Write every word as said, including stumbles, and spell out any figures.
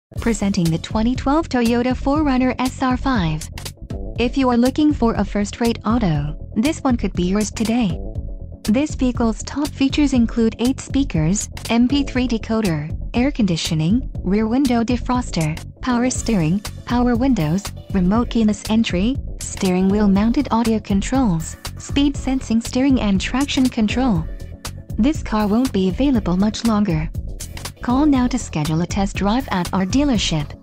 Presenting the twenty twelve Toyota four runner S R five. If you are looking for a first-rate auto, this one could be yours today. This vehicle's top features include eight speakers, M P three decoder, air conditioning, rear window defroster, power steering, power windows, remote keyless entry, steering wheel mounted audio controls, speed sensing steering and traction control. This car won't be available much longer. Call now to schedule a test drive at our dealership.